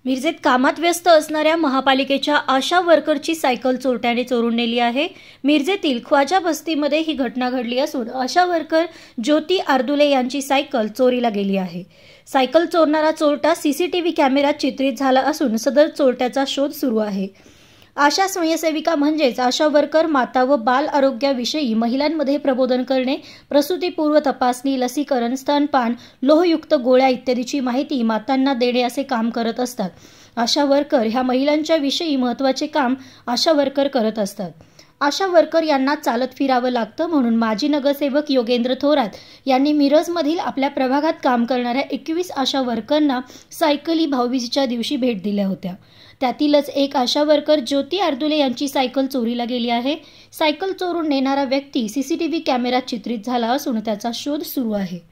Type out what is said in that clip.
मिरजेत कामात व्यस्त असणाऱ्या महापालिकेच्या आशा वर्करची सायकल चोरट्याने चोरून नेली आहे। मिरजेतील ख्वाजा बस्तीमध्ये ही घटना घडली असून आशा वर्कर ज्योती आर्दुले यांची सायकल चोरीला गेली आहे। सायकल चोरणारा चोरटा सीसीटीव्ही कॅमेऱ्यात चित्रित झाला असून सदर चोरट्याचा शोध सुरू आहे। आशा स्वयंसेविका म्हणजेच आशा वर्कर माता व बाल आरोग्याविषयी महिलांमध्ये प्रबोधन करणे, प्रसूतीपूर्व तपासणी, लसीकरण, स्तनपान, लोहयुक्त गोळ्या इत्यादीची माहिती मातांना देणे असे काम करत असतात। आशा वर्कर ह्या महिलांच्या विषयी महत्त्वाचे काम आशा वर्कर करत असतात। आशा वर्कर यांना चालत फिरावं लागतं, म्हणून माजी नगरसेवक योगेंद्र थोरात यांनी मिरजमधील आपल्या प्रभागात काम करणाऱ्या 21 आशा वर्करना सायकली भाऊबीजेच्या दिवशी भेट दिल्या होत्या। त्यातीलच एक आशा वर्कर ज्योती आर्दुले यांची सायकल चोरीला गेली आहे। सायकल चोरून नेणारा व्यक्ती सीसीटीव्ही कॅमेऱ्यात चित्रित झाला असून त्याचा शोध सुरू आहे।